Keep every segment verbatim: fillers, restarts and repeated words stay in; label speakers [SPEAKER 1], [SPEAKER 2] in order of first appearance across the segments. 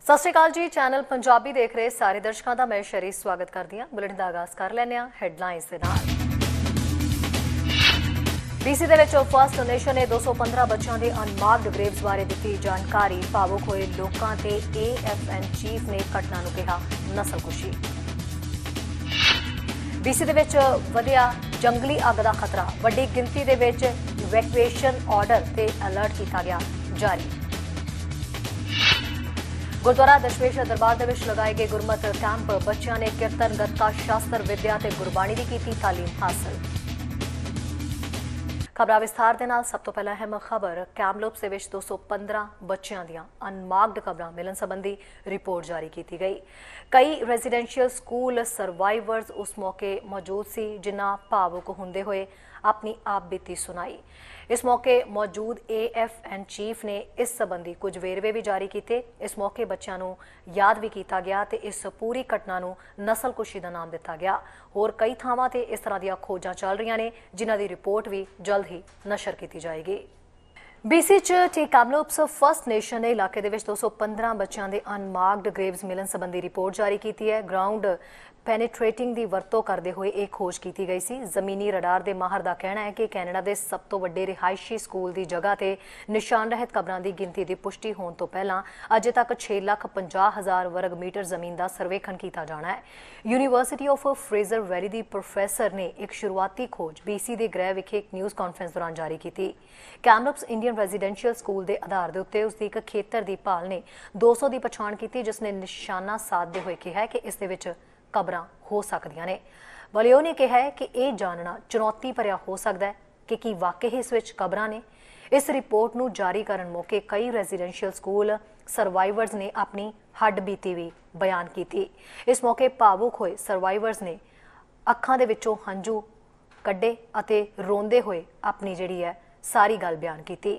[SPEAKER 1] सत श्री अकाल जी। चैनल पंजाबी देख रहे सारे दर्शकों का मैं शरी स्वागत करती हाँ। बुलेटिन का आगाज कर लैंदे हां हैडलाइनस दे नाल। बीसी दे विच फर्स्ट नेशन ने दो सौ पंद्रह बच्चों के अनमार्क्ड ग्रेव्स बारे दी जानकारी। भावुक होए लोगों ते ए एफ एन चीफ ने घटना नूं कहा नस्लकुशी। बीसी दे विच वधिया जंगली अग का खतरा, वड्डी गिनती दे विच इवैक्यूएशन ऑर्डर ते अलर्ट किया गया जारी। गुरुद्वारा दशमेश दरबार दे विच लगाए गए गुरमत कैंप, बच्चों ने कीर्तन, गतका, शास्त्र, विद्या ते गुरबाणी दी कीती तालीम हासिल। खबरां विस्तार दे नाल। सब तो पहला अहम खबर, कैमलूप्स दे विच दो सौ पंद्रह बच्चों दीआं अनमार्क्ड खबरां मिलन संबंधी रिपोर्ट जारी की गई। कई रेजिडेंशियल स्कूल सर्वाइवर्स उस मौके मौजूद सी जिन्हां भावुक हुंदे होए अपनी आप बीती सुनाई। इस मौके मौजूद ए एफ एन चीफ ने इस संबंधी कुछ वेरवे भी जारी किए। इस मौके बच्चों को याद भी किया गया ते इस पूरी घटना को नस्लकुशी का नाम दिता गया। होर कई थावां ते इस तरह दी खोजां चल रही ने जिन्हां दी रिपोर्ट भी जल्द ही नशर की जाएगी। बीसी च टी कैमलूप्स फर्स्ट नेशन ने इलाके दे विच दो सौ पंद्रह बच्चों के अनमार्क्ड ग्रेव्स मिलन संबंधी रिपोर्ट जारी की है। ग्राउंड पेनीट्रेटिंग की वरतों करते हुए एक खोज की गई सी। जमीनी रडार के माहर का कहना है कि कैनेडा के सब तो वड्डे रिहायशी स्कूल की जगह से निशान रहत कबरां की गिनती की पुष्टि होने तो पहला अजे तक छे लाख पंजाह हज़ार वर्ग मीटर जमीन का सर्वेखण किया जाना है। यूनीवर्सिटी ऑफ फ्रेजर वैली की प्रोफैसर ने एक शुरुआती खोज बीसी के गृह विखे एक न्यूज़ कॉन्फ्रेंस दौरान जारी की। कैमलूप्स इंडियन रेजिडेंशियल स्कूल के आधार के उत्ते उसकी एक खेतर की भाल ने दो सौ की पछाण की, जिसने निशाना साधते हुए कहा है कि इस दे विच कबरां हो सकदियां ने। वलियो ने कहा है कि यह जानना चुनौती भरिया हो सकता है कि की वाकई इस विच कबरां ने। इस रिपोर्ट नूं जारी करन मौके कई रेजिडेंशियल स्कूल सर्वाइवर्स ने अपनी हड्ड बीती भी बयान की। इस मौके भावुक होए सर्वाइवर्स ने अखां दे विचों हंझू कड्ढे अते रोंदे हुए अपनी जिहड़ी है सारी गल बयान की।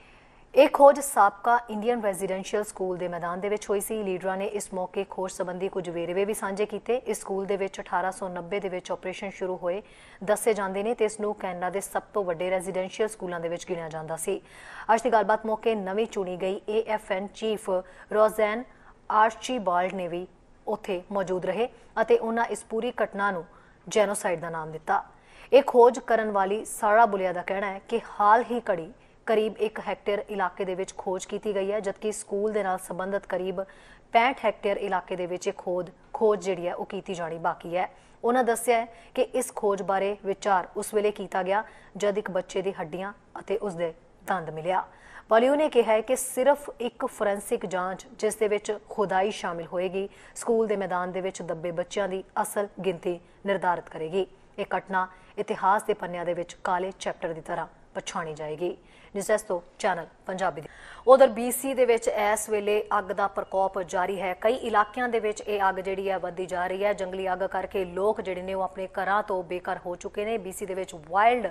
[SPEAKER 1] एक खोज साबका इंडियन रेजिडेंशियल स्कूल के मैदान दे विच होई सी। लीडरां ने इस मौके खोज संबंधी कुछ वेरवे भी साझे किए। इस स्कूल के विच अठारह सौ नब्बे दे विच ऑपरेशन शुरू होए दसे जाते हैं तो इसनूं कैनेडा के सब तो वड्डे रेजिडेंशियल स्कूलों के विच गिणिया जांदा सी। अज की गलबात मौके नवीं चुनी गई A F N chief Roseanne Archibald ने भी उत्थे मौजूद रहे अते उन्हां इस पूरी घटना नूं जेनोसाइड का नाम दिता। एक खोज करन वाली सारा बुलिया का कहना है कि हाल ही घड़ी करीब एक हैक्टेयर इलाके दे विच खोज की गई है, जबकि स्कूल दे नाल संबंधित करीब पैंठ हैक्टेयर इलाके दे विच खोज खोज जिहड़ी है वो की जानी बाकी है। उन्होंने दस्सिया है कि इस खोज बारे विचार उस वेले किया गया जद एक बच्चे दी हड्डियां अते उसदे दंद मिलिया। वालियो ने कहा है कि सिर्फ एक फोरेंसिक जांच जिस दे विच खुदाई शामिल होएगी स्कूल के मैदान दे विच दबे बच्चों की असल गिनती निर्धारित करेगी। एक घटना इतिहास के पन्नियां दे विच काले चैप्टर की तरह पछाणी जाएगी। न्यूज़ तो चैनल पंजाबी। उधर बीसी दे विच इस वेले अग का प्रकोप जारी है। कई इलाकों के विच ये अग जिहड़ी है वधदी जा रही है। जंगली अग करके लोग जिहड़े ने वो अपने घरां तो बेघर हो चुके हैं। बीसी दे विच वाइल्ड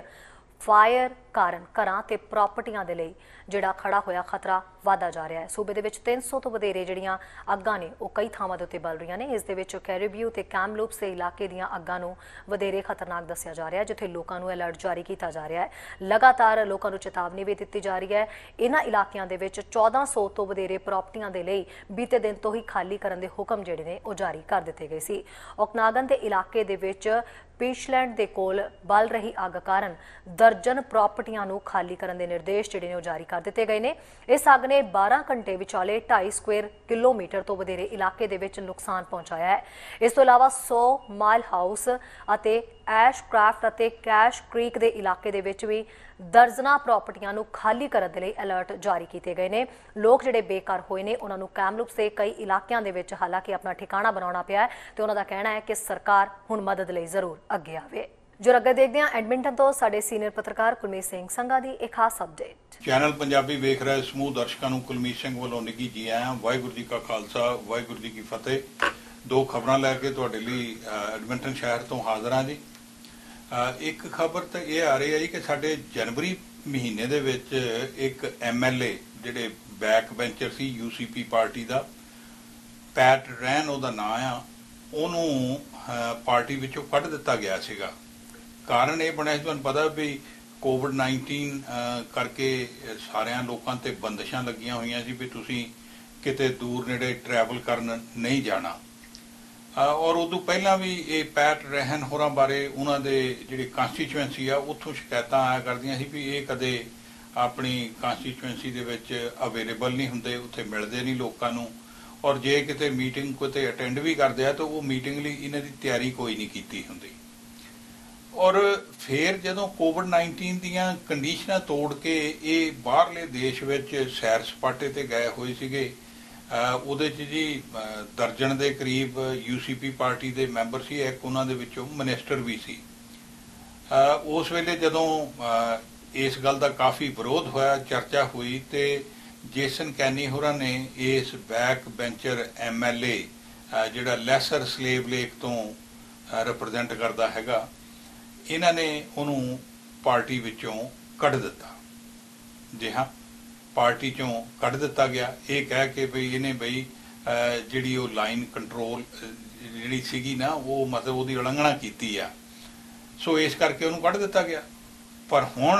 [SPEAKER 1] फायर कारण घरां ते प्रॉपर्टियां दे लई जिहड़ा खड़ा होया खतरा वाधा जा रहा है। सूबे दे विच तीन सौ तो वधेरे जिहड़ियां अग्गां ने वो कई थावां दे उत्ते बल रहीआं ने। इस दे विच कैरिबियू ते कैमलूप्स दे इलाके दीआं अग्गां नूं वधेरे खतरनाक दस्सिया जा रहा है, जिथे लोकां नूं अलर्ट जारी किया जा रहा है। लगातार लोकां नूं चेतावनी भी दित्ती जा रही है। इन्हां इलाकिਆਂ दे विच चौदह सौ तो वधेरे प्रॉपर्टियां दे लई बीते दिन तो ही खाली करन दे हुक्म जिहड़े ने वो जारी कर दित्ते गए सी। ओकनागन दे इलाके दे विच पीशलैंड दे कोल बल रही अग कारण दर्जन प्रॉपर्टियां नूं खाली करन दे निर्देश जिहड़े ने जारी कर दिते गए ने। इस अग ने बारह घंटे विचाले ढाई स्क्वेयर किलोमीटर तो वधेरे इलाके दे विच नुकसान पहुंचाया है। इस तो इलावा सौ माइल हाउस अते एशक्राफ्ट अते कैश क्रीक दे इलाके दे विच भी दर्जना प्रॉपर्टियां नूं खाली करन दे लई अलर्ट जारी किए गए ने। लोग जिहड़े बेकार होए ने उन्हां नूं कैमलूप्स दे कई इलाकिਆਂ दे विच हालांकि अपना ठिकाना बनाउणा पिया है ते उन्हां दा कहना है कि सरकार हुण मदद लई जरूर अगे आवे। जो अगे देखते हैं एडमिंटन तो साडे सीनियर पत्रकार कुलमीत सिंह संघा की एक खास अपडेट।
[SPEAKER 2] चैनल पंजाबी वेख रहे समूह दर्शकों को कुलमीत सिंह वालों निੱਘੀ जी आया। वाहिगुरू जी का खालसा वाहिगुरू जी की फतेह। दो खबरां लैके तुहाडे लई एडमिंटन शहर तो हाज़र हाँ जी। एक खबर तो यह आ रही है कि साडे जनवरी महीने दे विच एक एम एल ए जिहड़े बैक बेंचर सी यू सी पी पार्टी का पैट रैन उहदा नाम आ, उहनूं पार्टी विचों कढ दिता गया सीगा। कारण ये बनया तुहानूं पता भी कोविड नाइनटीन करके सारिया लोगों ते बंदिशां लगियां हुई सी भी तुसीं किते दूर नेड़े ट्रैवल करन नहीं जाना। और उदों पहला भी ये पैट रहन होरां बारे उन्हां दे जिहड़ी कांस्टीचुएंसी आ उत्थों शिकायतां आया करदियां सी भी ये कदे अपनी कांस्टीचुएंसी दे विच अवेलेबल नहीं हुंदे, उत्थे मिलदे नहीं लोकां नूं, और जे किते मीटिंग किते अटेंड भी करदे आ तो वो मीटिंग लई इन्हां दी तैयारी कोई नहीं कीती हुंदी। और फिर जदों कोविड नाइनटीन दीयां कंडीशनां तोड़ के ये बाहरले देश विच सैर सपाटे ते गए होए सीगे। ਉਹਦੇ 'ਚ जी दर्जन के करीब यूसीपी पार्टी के मैंबर सी, एक उन्होंने विचों मिनिस्टर भी सी। उस वेले जदों इस गल का काफ़ी विरोध होया, चर्चा हुई, तो जेसन कैनी होरां ने इस back bencher M L A जिहड़ा लैसर स्लेव लेक तो रिप्रजेंट करता हैगा, इन्हां ने उन्होंने पार्टी विचों कढ़ दिता। जी हाँ, पार्टी चों कढ़ दिता गया, ये कह के बई इन्हें बई जिहड़ी वो लाइन कंट्रोल जिहड़ी सीगी ना वो मतलब उसकी उलंघना कीती आ, सो इस करके उन्होंने कढ़ दिता गया। पर हुण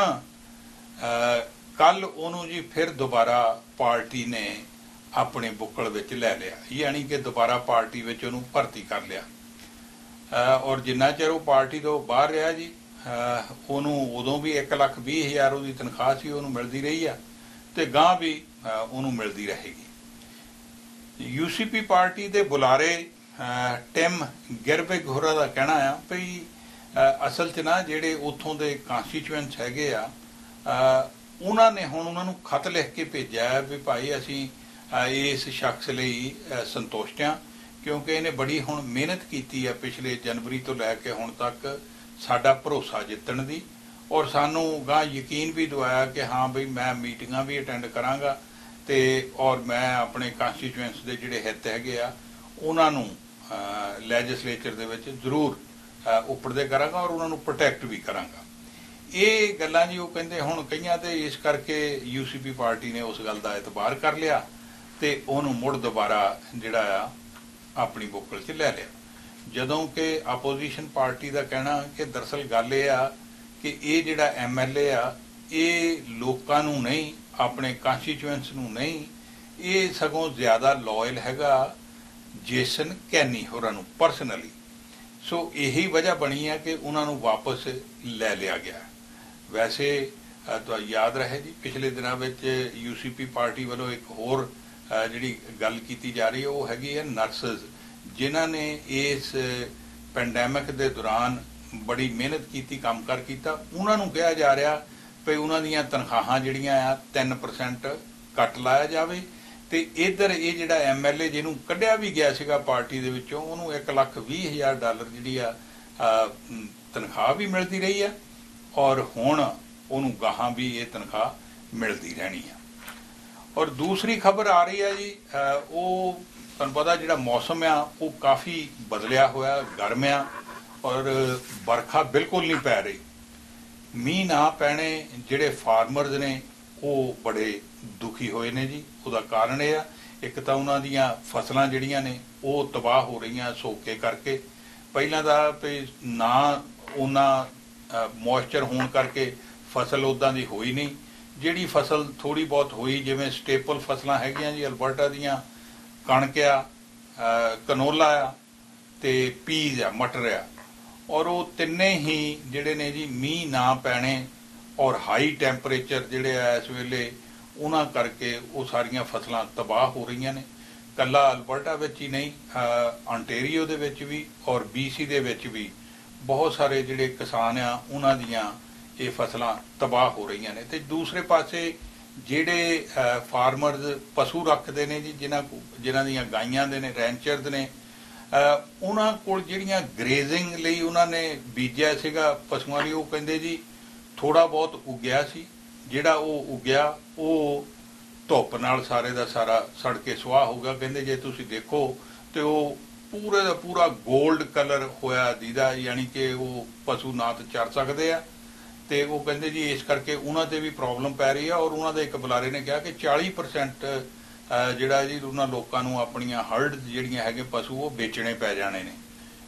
[SPEAKER 2] कल उन्होंने जी फिर दोबारा पार्टी ने अपने बुक्कल विच लै लिया, यानी कि दोबारा पार्टी विच उन्होंने भर्ती कर लिया। और जिन्ना चिर वो पार्टी तो बाहर रहा जी, उन्होंने उदों भी एक लख भी हज़ार उसकी तनख्वाह सी उन्होंने मिलती रही आ, तो गांह भी उन्होंने मिलती रहेगी। यूसीपी पार्टी के बुलारे टिम गिरबिग होरां दा कहना है भई असल च ना जिहड़े उत्थों के कांस्टीचुएंट्स हैगे आ, उन्होंने हुण उन्हां नूं खत लिख के भेजा है भी भाई असीं इस शख्स लई संतुष्ट हाँ, क्योंकि इन्हें बड़ी हुण मेहनत की है पिछले जनवरी तो लैके हुण तक साडा भरोसा जितण दी, और सानू गां यकीन भी दवाया कि हाँ बई मैं मीटिंगां भी अटेंड करांगा ते और मैं अपने कांस्टीचुएंट्स के जिहड़े हित हैगे आ उन्हां नूं लैजिसलेचर दे विच जरूर उपड़दे करांगा और उन्हां नूं प्रोटैक्ट भी करांगा। ये गल्लां जी वो कहिंदे हुण कईयां ते इस करके यूसीपी पार्टी ने उस गल दा एतबार कर लिया ते उहनूं मुड़ दोबारा जिहड़ा आ अपनी बुक्कल च लै लिया। जदों कि अपोजिशन पार्टी का कहना कि दरअसल गल ये आ कि ये जिहड़ा एम एल ए आ ये लोकां नूं नहीं, अपने कांस्टीचुएंट्स नूं नहीं, ये सगों ज़्यादा लॉयल हैगा जेसन कैनी होरां नूं परसनली। सो यही वजह बनी है कि उन्हां नूं वापस लै लिया गया। वैसे तो याद रहे जी पिछले दिनों में यूसीपी पार्टी वालों एक होर जिहड़ी गल कीती जा रही है वो हैगी है नर्सिस, जिन्हां ने इस पैंडेमिक के दौरान बड़ी मेहनत की, काम कर किया, उन्होंने कहा जा रहा भी उन्होंने तनख्वाहां जिहड़ियां आ तीन परसेंट कट लाया जाए, तो इधर ये जिहड़ा एम एल ए जिन्हों कढ़िया भी गया सीगा पार्टी दे विचों उन्होंने एक लख भी हज़ार डॉलर जिहड़ी आ तनख्वाह भी मिलती रही है, और हुण उन्होंने गाहां भी ये तनख्वाह मिलती रहनी है। और दूसरी खबर आ रही है जी, वो तुहानूं पता जिहड़ा मौसम आ वो काफ़ी बदलिया होया, गर्म आ और बरखा बिल्कुल नहीं पै रही। मीह ना पैने जिहड़े फार्मर्स ने वो बड़े दुखी होए ने जी। उसदा कारण यह आ एक तो उन्हां दीयां फसलां जिहड़ियां ने वो तबाह हो रही सोके करके, पहलां दा भी ना उन्ना मॉइस्चर होने करके फसल उदां दी होई नहीं, जिहड़ी फसल थोड़ी बहुत हुई जिवें स्टेपल फसलां हैगियां जी अल्बर्टा दीयां कणक आ, कनोला आ ते पीज आ, मटर आ, और वो तिन्ने ही जिहड़े ने जी मीह ना पैने और हाई टैंपरेचर जिहड़े आ इस वेले उन्हां करके वो सारियां फसलां तबाह हो रही ने। कल्ला अल्बर्टा विच ही नहीं, ऑनटेरियो दे विच भी और बीसी दे विच भी बहुत सारे जिहड़े किसान आ उन्हां दीयां ये फसलां तबाह हो रही ने। ते दूसरे पासे जिहड़े फार्मर्स पशु रखते हैं जी, जिन्हां जिन्हां दीयां गाइयां दे ने, रैंचर्स ने, उन्हां कोल जिहड़ियां ग्रेजिंग लई उन्होंने बीजिया सीगा पशुआं लई, वो कहिंदे जी थोड़ा बहुत उग्या सी, जिहड़ा वो उग्या वो धुप नाल सारे दा सारा सड़ के सुआह हो गया। कहिंदे जे तुसीं देखो तो वो पूरे दा पूरा गोल्ड कलर होया दीदा, यानी कि वो पशु ना तो चर सकते आ, तो वो कहिंदे जी इस करके उन्हां ते भी प्रॉब्लम पै रही है। और उन्हां दे एक बुलारे ने कहा कि चाली परसेंट जिहड़ा जी उन्हां लोकां नूं अपणियां हर्ड जिहड़ियां हैगे पशु वो बेचने पै जाने ने,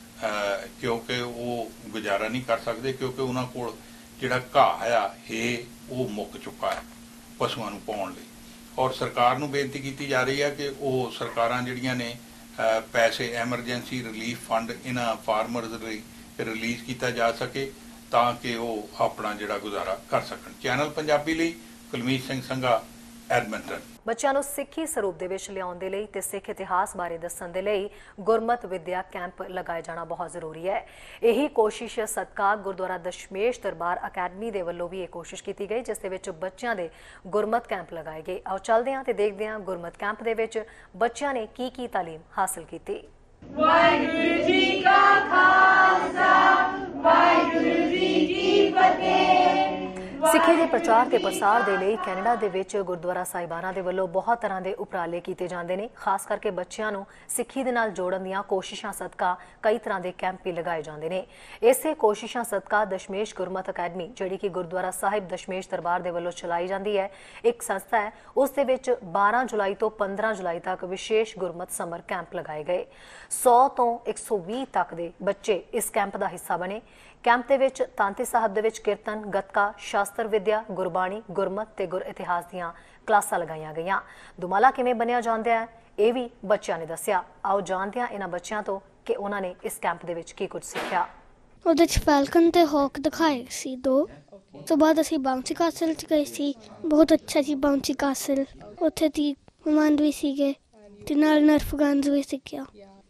[SPEAKER 2] क्योंकि वो गुजारा नहीं कर सकते, क्योंकि उन्हां कोल जिहड़ा घाह आ हे वो मुक चुका है पशुआं नूं पाउण लई। ਔਰ ਸਰਕਾਰ ਨੂੰ ਬੇਨਤੀ ਕੀਤੀ ਜਾ ਰਹੀ ਹੈ ਕਿ ਉਹ ਸਰਕਾਰਾਂ ਜਿਹੜੀਆਂ ਨੇ ਅ, ਪੈਸੇ ਐਮਰਜੈਂਸੀ ਰਿਲੀਫ ਫੰਡ ਇਹਨਾਂ ਫਾਰਮਰਸ ਲਈ ਰਿਲੀਜ਼ ਕੀਤਾ ਜਾ ਸਕੇ ਤਾਂ ਕਿ ਉਹ ਆਪਣਾ ਜਿਹੜਾ ਗੁਜ਼ਾਰਾ ਕਰ ਸਕਣ। ਚੈਨਲ ਪੰਜਾਬੀ ਲਈ ਕੁਲਮੀਤ ਸਿੰਘ ਸੰਘਾ, ਐਡਮਿੰਟਨ।
[SPEAKER 1] ਬੱਚਿਆਂ ਨੂੰ ਸਿੱਖੀ ਸਰੂਪ ਦੇ ਵਿੱਚ ਲਿਆਉਣ ਦੇ ਲਈ ਤੇ ਸਿੱਖ ਇਤਿਹਾਸ ਬਾਰੇ ਦੱਸਣ ਦੇ ਲਈ ਗੁਰਮਤ ਵਿਦਿਆ ਕੈਂਪ ਲਗਾਏ ਜਾਣਾ ਬਹੁਤ ਜ਼ਰੂਰੀ ਹੈ। ਇਹੀ ਕੋਸ਼ਿਸ਼ ਸਦਕਾ ਗੁਰਦੁਆਰਾ ਦਸ਼ਮੇਸ਼ ਦਰਬਾਰ ਅਕੈਡਮੀ ਦੇ ਵੱਲੋਂ ਵੀ ਇਹ ਕੋਸ਼ਿਸ਼ ਕੀਤੀ ਗਈ, ਜਿਸ ਦੇ ਵਿੱਚ ਬੱਚਿਆਂ ਦੇ ਗੁਰਮਤ ਕੈਂਪ ਲਗਾਏ ਗਏ। ਆਓ ਚੱਲਦੇ ਹਾਂ ਤੇ ਦੇਖਦੇ ਹਾਂ ਗੁਰਮਤ ਕੈਂਪ ਦੇ ਵਿੱਚ ਬੱਚਿਆਂ ਨੇ ਕੀ ਕੀ ਤਾਲੀਮ ਹਾਸਲ ਕੀਤੀ।
[SPEAKER 3] ਵਾਹਿਗੁਰੂ ਜੀ ਕਾ ਖਾਲਸਾ, ਵਾਹਿਗੁਰੂ ਜੀ ਕੀ ਫਤਿਹ।
[SPEAKER 1] ਸਿੱਖੀ ਦੇ ਪ੍ਰਚਾਰ ਤੇ ਪ੍ਰਸਾਰ ਦੇ ਲਈ ਕੈਨੇਡਾ ਦੇ ਵਿੱਚ ਗੁਰਦੁਆਰਾ ਸਾਹਿਬਾਨਾਂ ਦੇ ਵੱਲੋਂ ਬਹੁਤ ਤਰ੍ਹਾਂ ਦੇ ਉਪਰਾਲੇ ਕੀਤੇ ਜਾਂਦੇ ਨੇ। ਖਾਸ ਕਰਕੇ ਬੱਚਿਆਂ ਨੂੰ ਸਿੱਖੀ ਦੇ ਨਾਲ ਜੋੜਨ ਦੀਆਂ ਕੋਸ਼ਿਸ਼ਾਂ ਸਦਕਾ ਕਈ ਤਰ੍ਹਾਂ ਦੇ ਕੈਂਪ ਵੀ ਲਗਾਏ ਜਾਂਦੇ ਨੇ। ਇਸੇ ਕੋਸ਼ਿਸ਼ਾਂ ਸਦਕਾ ਦਸ਼ਮੇਸ਼ ਗੁਰਮਤ ਅਕੈਡਮੀ, ਜਿਹੜੀ ਕਿ ਗੁਰਦੁਆਰਾ ਸਾਹਿਬ ਦਸ਼ਮੇਸ਼ ਦਰਬਾਰ ਦੇ ਵੱਲੋਂ ਚਲਾਈ ਜਾਂਦੀ ਹੈ, ਇੱਕ ਸੰਸਥਾ ਹੈ, ਉਸ ਦੇ ਵਿੱਚ ਬਾਰਾਂ ਜੁਲਾਈ ਤੋਂ ਪੰਦਰਾਂ ਜੁਲਾਈ ਤੱਕ ਵਿਸ਼ੇਸ਼ ਗੁਰਮਤ ਸਮਰ ਕੈਂਪ ਲਗਾਏ ਗਏ। ਸੌ ਤੋਂ ਇੱਕ ਸੌ ਵੀਹ ਤੱਕ ਦੇ ਬੱਚੇ ਇਸ ਕੈਂਪ ਦਾ ਹਿੱਸਾ ਬਣੇ। ਕੈਂਪ ਦੇ ਵਿੱਚ ਤਾਂਤੇ ਸਾਹਿਬ ਦੇ ਵਿੱਚ ਕੀਰਤਨ, ਗੱਤਕਾ, ਸ਼ਾਸਤਰ ਵਿਦਿਆ, ਗੁਰਬਾਣੀ, ਗੁਰਮਤ ਤੇ ਗੁਰ ਇਤਿਹਾਸ ਦੀਆਂ ਕਲਾਸਾਂ ਲਗਾਈਆਂ ਗਈਆਂ। ਦੁਮਾਲਾ ਕਿਵੇਂ ਬਣਿਆ ਜਾਂਦਾ ਹੈ, ਇਹ ਵੀ ਬੱਚਿਆਂ ਨੇ ਦੱਸਿਆ। ਆਓ ਜਾਣਦੇ ਹਾਂ ਇਹਨਾਂ ਬੱਚਿਆਂ ਤੋਂ ਕਿ ਉਹਨਾਂ ਨੇ ਇਸ ਕੈਂਪ ਦੇ ਵਿੱਚ ਕੀ ਕੁਝ ਸਿੱਖਿਆ।
[SPEAKER 4] ਉਹਦੇ 'ਚ ਫੈਲਕਨ ਤੇ ਹੌਕ ਦਿਖਾਏ ਸੀ ਦੋ। ਉਸ ਤੋਂ ਬਾਅਦ ਅਸੀਂ ਬਾਉਂਸੀ ਕਾਸਲ 'ਚ ਗਏ ਸੀ। ਬਹੁਤ ਅੱਛਾ ਸੀ ਬਾਉਂਸੀ ਕਾਸਲ। ਉੱਥੇ ਦੀ ਕਮਾਂਡ ਵੀ ਸੀਗੇ ਤੇ ਨਾਲ ਨਰਫ ਗਨਸ ਵੀ ਸਿੱਖਿਆ।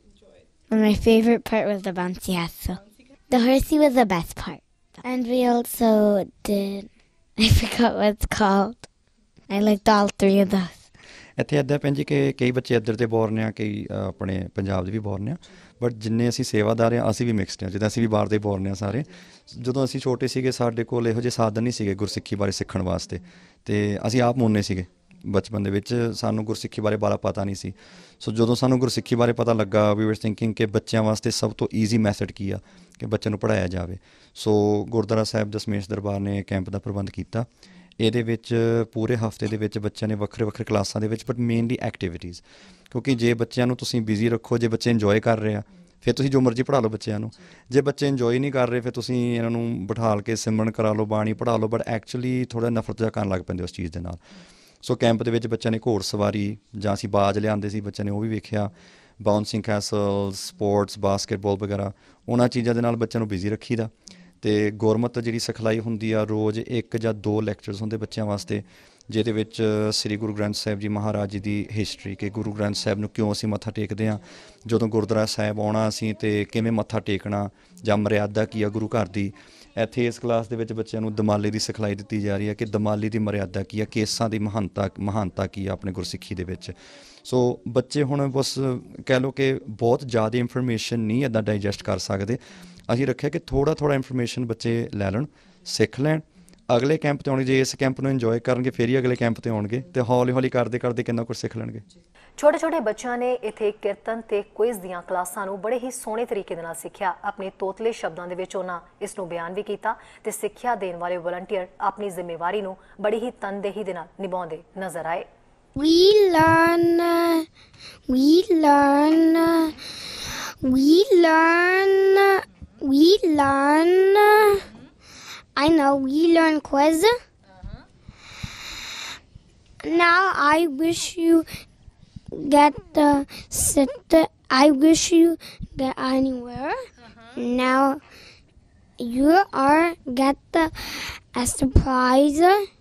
[SPEAKER 5] My favorite part was the bouncy castle. The horsey was the best part. And we also did, I forgot what it's called. I liked all three of those.
[SPEAKER 6] ਇੱਥੇ ਇੱਦਾਂ ਭੈਣ ਜੀ ਕਿ ਕਈ ਬੱਚੇ ਇੱਧਰ ਦੇ ਬੋਰਨ ਆ, ਕਈ ਆਪਣੇ ਪੰਜਾਬ ਦੇ ਵੀ ਬੋਰਨ ਆ, ਬਟ ਜਿੰਨੇ ਅਸੀਂ ਸੇਵਾਦਾਰ ਹਾਂ ਅਸੀਂ ਵੀ ਮਿਕਸਡ ਹਾਂ, ਜਿੱਦਾਂ ਅਸੀਂ ਵੀ ਬਾਹਰ ਦੇ ਬੋਰਨ ਹਾਂ ਸਾਰੇ। ਜਦੋਂ ਅਸੀਂ ਛੋਟੇ ਸੀਗੇ ਸਾਡੇ ਕੋਲ ਇਹੋ ਜਿਹੇ ਸਾਧਨ ਨਹੀਂ ਸੀਗੇ ਗੁਰਸਿੱਖੀ ਬਾਰੇ ਸਿੱਖਣ ਵਾਸਤੇ, ਅਤੇ ਅਸੀਂ ਆਪ ਮੁੰਨੇ ਸੀਗੇ ਬਚਪਨ ਦੇ ਵਿੱਚ। ਸਾਨੂੰ ਗੁਰਸਿੱਖੀ ਬਾਰੇ ਬਾਰਾ ਪਤਾ ਨਹੀਂ ਸੀ। ਸੋ ਜਦੋਂ ਸਾਨੂੰ ਗੁਰਸਿੱਖੀ ਬਾਰੇ ਪਤਾ ਲੱਗਾ, ਵੀ ਵਰ ਥਿੰਕਿੰਗ ਕਿ ਬੱਚਿਆਂ ਵਾਸਤੇ ਸਭ ਤੋਂ ਈਜ਼ੀ ਮੈਥਡ ਕੀ ਆ ਕਿ ਬੱਚਿਆਂ ਨੂੰ ਪੜ੍ਹਾਇਆ ਜਾਵੇ। ਸੋ ਗੁਰਦੁਆਰਾ ਸਾਹਿਬ ਦਸ਼ਮੇਸ਼ ਦਰਬਾਰ ਨੇ ਕੈਂਪ ਦਾ ਪ੍ਰਬੰਧ ਕੀਤਾ। ਇਹਦੇ ਵਿੱਚ ਪੂਰੇ ਹਫਤੇ ਦੇ ਵਿੱਚ ਬੱਚਿਆਂ ਨੇ ਵੱਖਰੇ ਵੱਖਰੇ ਕਲਾਸਾਂ ਦੇ ਵਿੱਚ, ਬਟ ਮੇਨਲੀ ਐਕਟੀਵਿਟੀਜ਼, ਕਿਉਂਕਿ ਜੇ ਬੱਚਿਆਂ ਨੂੰ ਤੁਸੀਂ ਬਿਜ਼ੀ ਰੱਖੋ, ਜੇ ਬੱਚੇ ਇੰਜੋਏ ਕਰ ਰਹੇ ਆ ਫਿਰ ਤੁਸੀਂ ਜੋ ਮਰਜ਼ੀ ਪੜ੍ਹਾ ਲਓ ਬੱਚਿਆਂ ਨੂੰ। ਜੇ ਬੱਚੇ ਇੰਜੋਏ ਨਹੀਂ ਕਰ ਰਹੇ ਫਿਰ ਤੁਸੀਂ ਇਹਨਾਂ ਨੂੰ ਬਿਠਾਲ ਕੇ ਸਿਮਰਨ ਕਰਾ ਲਓ, ਬਾਣੀ ਪੜ੍ਹਾ ਲਓ, ਬਟ ਐਕਚੁਅਲੀ ਥੋੜ੍ਹਾ ਨਫ਼ਰਤ ਜਿਹਾ ਕਰਨ ਲੱਗ ਪੈਂਦੇ ਉਸ ਚੀਜ਼ ਦੇ ਨਾਲ। ਸੋ ਕੈਂਪ ਦੇ ਵਿੱਚ ਬੱਚਿਆਂ ਨੇ ਘੋੜ ਸਵਾਰੀ, ਜਾਂ ਅਸੀਂ ਬਾਜ ਲਿਆਉਂਦੇ ਸੀ, ਬੱਚਿਆਂ ਨੇ ਉਹ ਵੀ ਵੇਖਿਆ। ਬਾਊਂਸਿੰਗ ਕੈਸਲ, ਸਪੋਰਟਸ, ਬਾਸਕਟਬਾਲ ਵਗੈਰਾ, ਉਹਨਾਂ ਚੀਜ਼ਾਂ ਦੇ ਨਾਲ ਬੱਚਿਆਂ ਨੂੰ ਬਿਜ਼ੀ ਰੱਖੀਦਾ। ਅਤੇ ਗੁਰਮਤ ਜਿਹੜੀ ਸਿਖਲਾਈ ਹੁੰਦੀ ਆ, ਰੋਜ਼ ਇੱਕ ਜਾਂ ਦੋ ਲੈਕਚਰਸ ਹੁੰਦੇ ਬੱਚਿਆਂ ਵਾਸਤੇ, ਜਿਹਦੇ ਵਿੱਚ ਸ੍ਰੀ ਗੁਰੂ ਗ੍ਰੰਥ ਸਾਹਿਬ ਜੀ ਮਹਾਰਾਜ ਜੀ ਦੀ ਹਿਸਟਰੀ, ਕਿ ਗੁਰੂ ਗ੍ਰੰਥ ਸਾਹਿਬ ਨੂੰ ਕਿਉਂ ਅਸੀਂ ਮੱਥਾ ਟੇਕਦੇ ਹਾਂ, ਜਦੋਂ ਗੁਰਦੁਆਰਾ ਸਾਹਿਬ ਆਉਣਾ ਅਸੀਂ ਅਤੇ ਕਿਵੇਂ ਮੱਥਾ ਟੇਕਣਾ, ਜਾਂ ਮਰਿਆਦਾ ਕੀ ਆ ਗੁਰੂ ਘਰ ਦੀ। ਇੱਥੇ ਇਸ ਕਲਾਸ ਦੇ ਵਿੱਚ ਬੱਚਿਆਂ ਨੂੰ ਦਮਾਲੇ ਦੀ ਸਿਖਲਾਈ ਦਿੱਤੀ ਜਾ ਰਹੀ ਹੈ ਕਿ ਦਮਾਲੇ ਦੀ ਮਰਿਆਦਾ ਕੀ ਆ, ਕੇਸਾਂ ਦੀ ਮਹਾਨਤਾ ਮਹਾਨਤਾ ਕੀ ਆ ਆਪਣੇ ਗੁਰਸਿੱਖੀ ਦੇ ਵਿੱਚ। ਸੋ ਬੱਚੇ ਹੁਣ ਬਸ ਕਹਿ ਲਓ ਕਿ ਬਹੁਤ ਜ਼ਿਆਦਾ ਇਨਫੋਰਮੇਸ਼ਨ ਨਹੀਂ ਇੱਦਾਂ ਡਾਈਜੈਸਟ ਕਰ ਸਕਦੇ। ਅਸੀਂ ਰੱਖਿਆ ਕਿ ਥੋੜ੍ਹਾ ਥੋੜ੍ਹਾ ਇਨਫੋਰਮੇਸ਼ਨ ਬੱਚੇ ਲੈ ਲੈਣ, ਸਿੱਖ ਲੈਣ, ਅਗਲੇ ਕੈਂਪ 'ਤੇ ਆਉਣਗੇ। ਜੇ ਇਸ ਕੈਂਪ ਨੂੰ ਇੰਜੋਏ ਕਰਨਗੇ ਫਿਰ ਹੀ ਅਗਲੇ ਕੈਂਪ 'ਤੇ ਆਉਣਗੇ, ਅਤੇ ਹੌਲੀ ਹੌਲੀ ਕਰਦੇ ਕਰਦੇ ਕਿੰਨਾ ਕੁਛ ਸਿੱਖ ਲੈਣਗੇ।
[SPEAKER 1] ਛੋਟੇ ਛੋਟੇ ਬੱਚਿਆਂ ਨੇ ਇੱਥੇ ਕੀਰਤਨ ਤੇ ਕੁਇਜ਼ ਦੀਆਂ ਕਲਾਸਾਂ ਨੂੰ ਬੜੇ ਹੀ ਸੋਹਣੇ ਤਰੀਕੇ ਦੇ ਨਾਲ ਸਿੱਖਿਆ। ਆਪਣੇ ਤੋਤਲੇ ਸ਼ਬਦਾਂ ਦੇ ਵਿੱਚ ਉਹਨਾਂ ਇਸ ਨੂੰ ਬਿਆਨ ਵੀ ਕੀਤਾ ਤੇ ਸਿੱਖਿਆ ਦੇਣ ਵਾਲੇ ਵਲੰਟੀਅਰ ਆਪਣੀ ਜ਼ਿੰਮੇਵਾਰੀ ਨੂੰ ਬੜੀ ਹੀ ਤਨਦੇਹੀ ਦੇ ਨਾਲ ਨਿਭਾਉਂਦੇ ਨਜ਼ਰ ਆਏ।
[SPEAKER 4] We learn, we learn, we learn, we learn, I know, we learn quiz. Now I wish you get the sit. I wish you get anywhere. Now you are get the a surprise,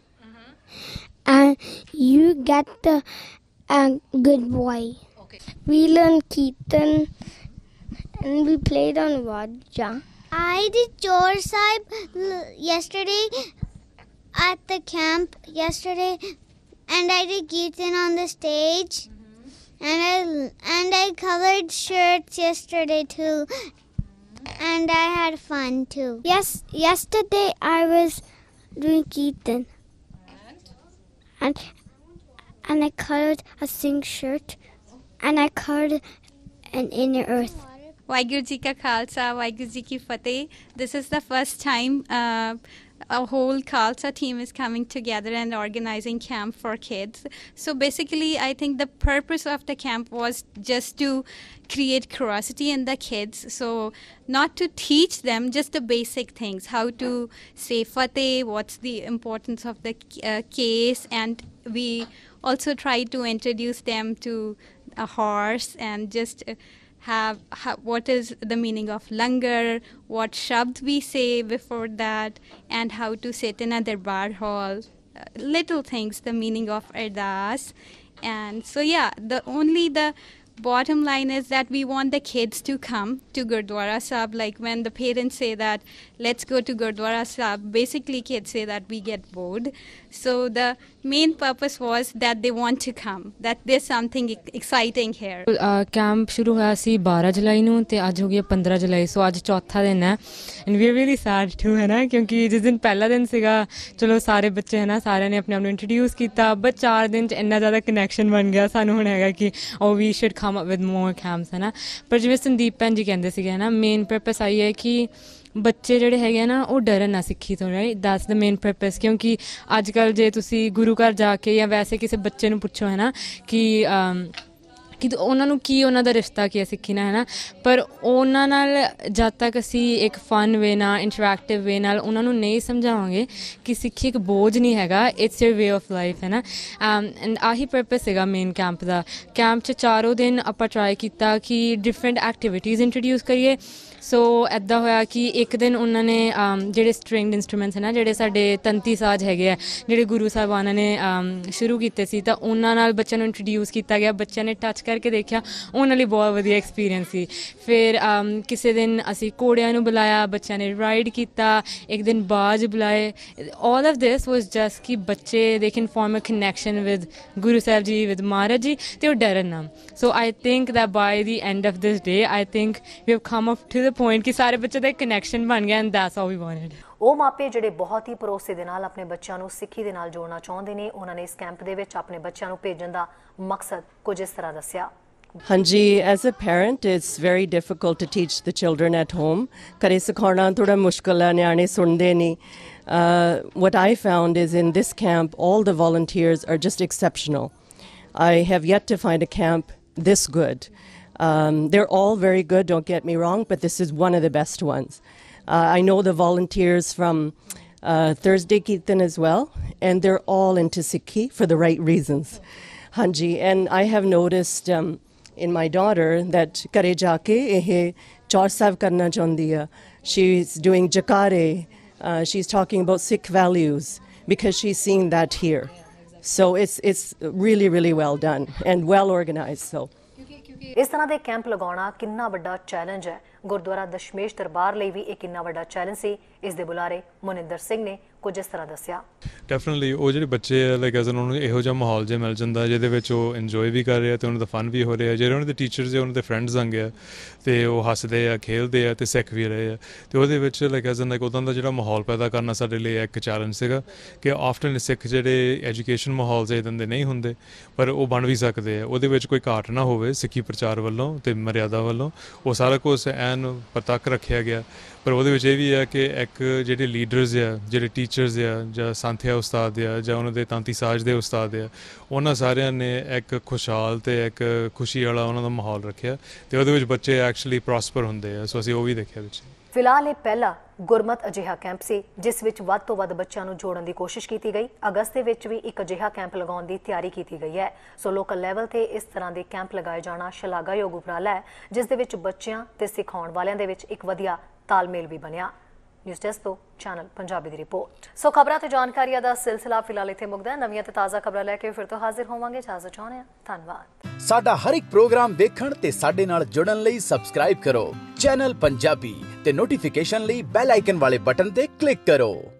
[SPEAKER 4] and you get the a good boy.
[SPEAKER 3] Okay.
[SPEAKER 4] We learned Kirtan and we played on Raja.
[SPEAKER 7] I did Chor Sahib yesterday at the camp yesterday, and I did Kirtan on the stage, mm-hmm. and I and I colored shirts yesterday too, and I had fun too.
[SPEAKER 4] Yes, yesterday I was doing Kirtan,
[SPEAKER 3] And?
[SPEAKER 4] and and I colored a sing shirt, and I colored an inner earth.
[SPEAKER 8] Waheguru ji का खालसा, वाहिगुरु जी की फतेह. This is the first time uh, a whole Khalsa team is coming together and organizing camp for kids. So basically, I think the purpose of the camp was just to create curiosity in the kids. So not to teach them just the basic things, how to say Fateh, what's the importance of the uh, case, and we also try to introduce them to a horse and just uh, have, have what is the meaning of langar, what shabd we say before that, and how to sit in a darbar hall, uh, little things, the meaning of ardas. And so yeah, the only the bottom line is that we want the kids to come to Gurdwara Sahib. Like when the parents say that let's go to Gurdwara Sahib, basically kids say that we get bored. So the main purpose was that they want to come, that there's something exciting here.
[SPEAKER 9] Camp शुरू होया सी बारह जुलाई नूं ते अज हो गया पंद्रह जुलाई, सो अज चौथा दिन है and we are really sad too, है ना, क्योंकि जिस दिन पहला दिन सीगा चलो सारे बच्चे है ना सारे ने अपने आप नूं इंट्रोड्यूस किया, बट चार दिन च इन्ना ज़्यादा कनैक्शन बन गया सानूं हुण हैगा कि ओ we should come up with more camps, है ना। पर जिवें संदीप भैन जी कहंदे सीगे, है ना, मेन पर्पस आई है कि बच्चे ਜਿਹੜੇ ਹੈਗੇ ਆ ਨਾ ਉਹ ਡਰਨ ਨਾ ਸਿੱਖੀ ਤੋਂ, right, that's the main purpose. ਕਿਉਂਕਿ ਅੱਜ ਕੱਲ੍ਹ ਜੇ ਤੁਸੀਂ ਗੁਰੂ ਘਰ ਜਾ ਕੇ ਜਾਂ ਵੈਸੇ ਕਿਸੇ ਬੱਚੇ ਨੂੰ ਪੁੱਛੋ, ਹੈ ਨਾ, ਕਿ ਕਿ ਉਹਨਾਂ ਨੂੰ ਕੀ ਉਹਨਾਂ ਦਾ ਰਿਸ਼ਤਾ ਕੀ ਹੈ ਸਿੱਖੀ ਨਾਲ, ਹੈ ਨਾ, ਪਰ ਉਹਨਾਂ ਨਾਲ ਜਦ ਤੱਕ ਅਸੀਂ ਇੱਕ ਫਨ ਵੇ ਨਾਲ ਇੰਟਰੈਕਟਿਵ ਵੇ ਨਾਲ ਉਹਨਾਂ ਨੂੰ ਨਹੀਂ ਸਮਝਾਵਾਂਗੇ ਕਿ ਸਿੱਖੀ ਇੱਕ ਬੋਝ ਨਹੀਂ ਹੈਗਾ, it's your way of life, ਹੈ ਨਾ। ਐਂਡ ਆਹੀ ਪਰਪਸ ਸੀਗਾ ਮੇਨ ਕੈਂਪ ਦਾ। ਕੈਂਪ 'ਚ ਚਾਰੋਂ ਦਿਨ ਆਪਾਂ ਟਰਾਈ ਕੀਤਾ ਕਿ ਡਿਫਰੈਂਟ ਐਕਟੀਵਿਟੀਜ਼ ਇੰਟਰੋਡਿਊਸ ਕਰੀਏ। ਸੋ ਇੱਦਾਂ ਹੋਇਆ ਕਿ ਇੱਕ ਦਿਨ ਉਹਨਾਂ ਨੇ ਜਿਹੜੇ ਸਟ੍ਰਿੰਗਡ ਇੰਸਟਰੂਮੈਂਟਸ ਹੈ ਨਾ, ਜਿਹੜੇ ਸਾਡੇ ਤੰਤੀ ਸਾਜ਼ ਹੈਗੇ ਆ, ਜਿਹੜੇ ਗੁਰੂ ਸਾਹਿਬਾਨਾਂ ਨੇ ਸ਼ੁਰੂ ਕੀਤੇ ਸੀ, ਤਾਂ ਉਹਨਾਂ ਨਾਲ ਬੱਚਿਆਂ ਨੂੰ ਇੰਟਰੋਡਿਊਸ ਕੀਤਾ ਗਿਆ। ਬੱਚਿਆਂ ਨੇ ਟੱਚ ਕਰਕੇ ਦੇਖਿਆ, ਉਹਨਾਂ ਲਈ ਬਹੁਤ ਵਧੀਆ ਐਕਸਪੀਰੀਅੰਸ ਸੀ। ਫਿਰ ਕਿਸੇ ਦਿਨ ਅਸੀਂ ਘੋੜਿਆਂ ਨੂੰ ਬੁਲਾਇਆ, ਬੱਚਿਆਂ ਨੇ ਰਾਈਡ ਕੀਤਾ, ਇੱਕ ਦਿਨ ਬਾਜ ਬੁਲਾਏ। All of this was just ਕਿ ਬੱਚੇ ਦੇ can form a connection with Guru Sahib ji, with Maharaj ji, ਅਤੇ ਉਹ ਡਰਨ ਨਾ। So I think that by the end of this day I think we have come up to the point ਕਿ ਸਾਰੇ ਬੱਚੇ ਦਾ ਇੱਕ ਕਨੈਕਸ਼ਨ ਬਣ ਗਿਆ, and that's all we wanted.
[SPEAKER 1] ਉਹ ਮਾਪੇ ਜਿਹੜੇ ਬਹੁਤ ਹੀ ਭਰੋਸੇ ਦੇ ਨਾਲ ਆਪਣੇ ਬੱਚਿਆਂ ਨੂੰ ਸਿੱਖੀ ਦੇ ਨਾਲ ਜੋੜਨਾ ਚਾਹੁੰਦੇ ਨੇ, ਉਹਨਾਂ ਨੇ ਇਸ ਕੈਂਪ ਦੇ ਵਿੱਚ ਆਪਣੇ ਬੱਚਿਆਂ ਨੂੰ ਭੇਜਣ ਦਾ ਮਕਸਦ ਕੁਝ ਇਸ ਤਰ੍ਹਾਂ ਦੱਸਿਆ।
[SPEAKER 10] ਹਾਂਜੀ, as a parent it's very difficult to teach the children at home. ਘਰੇ ਸਿਖਾਉਣਾ ਥੋੜ੍ਹਾ ਮੁਸ਼ਕਿਲ ਆ, ਨਿਆਣੇ ਸੁਣਦੇ ਨਹੀਂ। what I found is in this camp all the volunteers are just exceptional. I have yet to find a camp this good. Um, they're all very good, don't get me wrong, but this is one of the best ones. Uh, I know the volunteers from uh, Thursday Kirtan as well, and they're all into Sikhi for the right reasons. Hanji, and I have noticed um, in my daughter that kare jaake ehe chaur sahib karna chahndi hai. She's doing jakare, uh, she's talking about Sikh values because she's seen that here. So it's it's really really well done and well organized. So
[SPEAKER 1] ਇਸ ਤਰ੍ਹਾਂ ਦੇ camp ਲਗਾਉਣਾ ਕਿੰਨਾ ਵੱਡਾ challenge ਹੈ। ਗੁਰਦੁਆਰਾ ਦਸ਼ਮੇਸ਼ ਦਰਬਾਰ ਲਈ ਵੀ ਇਹ ਕਿੰਨਾ ਵੱਡਾ ਚੈਲੰਜ ਸੀ, ਇਸ ਦੇ ਬੁਲਾਰੇ ਮਨਿੰਦਰ ਸਿੰਘ ਨੇ ਕੁਝ ਇਸ ਤਰ੍ਹਾਂ ਦੱਸਿਆ।
[SPEAKER 11] ਡੈਫੀਨਿਟਲੀ ਉਹ ਜਿਹੜੇ ਬੱਚੇ ਆ ਲਾਈਕ ਐਜ਼ ਉਹਨਾਂ ਨੂੰ ਇਹੋ ਜਿਹਾ ਮਾਹੌਲ ਜਿਹਾ ਮਿਲ ਜਾਂਦਾ ਜਿਹਦੇ ਵਿੱਚ ਉਹ ਇੰਜੋਏ ਵੀ ਕਰ ਰਹੇ ਆ ਅਤੇ ਉਹਨਾਂ ਦਾ ਫਨ ਵੀ ਹੋ ਰਿਹਾ। ਜਿਹੜੇ ਉਹਨਾਂ ਦੇ ਟੀਚਰਸ ਆ, ਉਹਨਾਂ ਦੇ ਫਰੈਂਡਸ ਆਂਗੇ ਆ ਅਤੇ ਉਹ ਹੱਸਦੇ ਆ, ਖੇਡਦੇ ਆ ਅਤੇ ਸਿੱਖ ਵੀ ਰਹੇ ਆ, ਅਤੇ ਉਹਦੇ ਵਿੱਚ ਲਾਈਕ ਐਜ਼ ਲਾਈਕ ਉੱਦਾਂ ਦਾ ਜਿਹੜਾ ਮਾਹੌਲ ਪੈਦਾ ਕਰਨਾ ਸਾਡੇ ਲਈ ਇੱਕ ਚੈਲੰਜ ਸੀਗਾ ਕਿ ਆਫਟਨ ਸਿੱਖ ਜਿਹੜੇ ਐਜੂਕੇਸ਼ਨ ਮਾਹੌਲ ਇੱਦਾਂ ਦੇ ਨਹੀਂ ਹੁੰਦੇ, ਪਰ ਉਹ ਬਣ ਵੀ ਸਕਦੇ ਆ। ਉਹਦੇ ਵਿੱਚ ਕੋਈ ਘਾਟ ਨਾ ਹੋਵੇ ਸਿੱਖੀ ਪ੍ਰਚਾਰ ਵੱਲੋਂ ਅਤੇ ਮਰਿਆਦਾ ਵੱਲੋਂ, ਉਹ ਸਾਰਾ ਕੁਛ ਐਨ ਪ੍ਰਤੱਖ ਰੱਖਿਆ ਗਿਆ। ਪਰ ਉਹਦੇ ਵਿੱਚ ਇਹ ਵੀ ਹੈ ਕਿ ਇੱਕ ਜਿਹੜੇ ਲੀਡਰਸ ਆ, ਜਿਹੜੇ ਟੀਚਰਸ ਆ, ਜਾਂ ਸੰਥਿਆ ਉਸਤਾਦ ਆ, ਜਾਂ ਉਹਨਾਂ ਦੇ ਤਾਂਤੀ ਸਾਜ਼ ਦੇ ਉਸਤਾਦ ਆ, ਉਹਨਾਂ ਸਾਰਿਆਂ ਨੇ ਇੱਕ ਖੁਸ਼ਹਾਲ ਅਤੇ ਇੱਕ ਖੁਸ਼ੀ ਵਾਲਾ ਉਹਨਾਂ ਦਾ ਮਾਹੌਲ ਰੱਖਿਆ ਅਤੇ ਉਹਦੇ ਵਿੱਚ ਬੱਚੇ ਐਕਚੁਅਲੀ ਪ੍ਰੋਸਪਰ ਹੁੰਦੇ ਆ। ਸੋ ਅਸੀਂ ਉਹ ਵੀ ਦੇਖਿਆ ਵਿੱਚ।
[SPEAKER 1] ਫਿਲਹਾਲ ਇਹ ਪਹਿਲਾ ਗੁਰਮਤ ਅਜਿਹਾ ਕੈਂਪ ਸੀ ਜਿਸ ਵਿੱਚ ਵੱਧ ਤੋਂ ਵੱਧ ਬੱਚਿਆਂ ਨੂੰ ਜੋੜਨ ਦੀ ਕੋਸ਼ਿਸ਼ ਕੀਤੀ ਗਈ। ਅਗਸਤ ਦੇ ਵਿੱਚ ਵੀ ਇੱਕ ਅਜਿਹਾ ਕੈਂਪ ਲਗਾਉਣ ਦੀ ਤਿਆਰੀ ਕੀਤੀ ਗਈ ਹੈ। ਸੋ ਲੋਕਲ ਲੈਵਲ ਤੇ ਇਸ ਤਰ੍ਹਾਂ ਦੇ ਕੈਂਪ ਲਗਾਏ ਜਾਣਾ ਸ਼ਲਾਘਾਯੋਗ ਉਪਰਾਲਾ ਹੈ, ਜਿਸ ਦੇ ਵਿੱਚ ਬੱਚਿਆਂ ਤੇ ਸਿਖਾਉਣ ਵਾਲਿਆਂ ਦੇ ਵਿੱਚ ਇੱਕ ਵਧੀਆ ਤਾਲਮੇਲ ਵੀ ਬਣਿਆ। ਨਿਊਜ਼ ਡੈਸਕ ਤੋਂ ਚੈਨਲ ਪੰਜਾਬੀ ਦੀ ਰਿਪੋਰਟ। ਸੋ ਖਬਰਾਂ ਤੇ ਜਾਣਕਾਰੀਆਂ ਦਾ ਸਿਲਸਿਲਾ ਫਿਲਹਾਲ ਇੱਥੇ ਮੁੱਕਦਾ ਹੈ। ਨਵੀਆਂ ਤੇ ਤਾਜ਼ਾ ਖਬਰਾਂ ਲੈ ਕੇ ਫਿਰ ਤੋਂ ਹਾਜ਼ਰ ਹੋਵਾਂਗੇ। ਇਜਾਜ਼ਤ ਚਾਹੁੰਦੇ ਹਾਂ। ਧੰਨਵਾਦ।
[SPEAKER 12] ਸਾਡਾ ਹਰ ਇੱਕ ਪ੍ਰੋਗਰਾਮ ਦੇਖਣ ਤੇ ਸਾਡੇ ਨਾਲ ਜੁੜਨ ਲਈ ਸਬਸਕ੍ਰਾਈਬ ਕਰੋ ਚੈਨਲ ਪੰਜਾਬੀ ਤੇ ਨੋਟੀਫਿਕੇਸ਼ਨ ਲਈ ਬੈਲ ਆਈਕਨ ਵਾਲੇ ਬਟਨ ਤੇ ਕਲਿੱਕ ਕਰੋ।